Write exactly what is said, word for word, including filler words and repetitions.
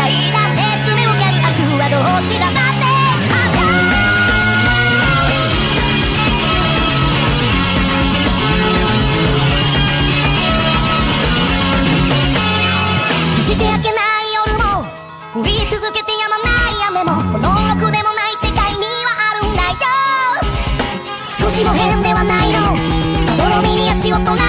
いだって爪を噛み明日はどちらだってして明けない夜も降り続けてやまない雨もこのろくでもない世界にはあるんだよ。少しも変ではないのまどろみに足を取ら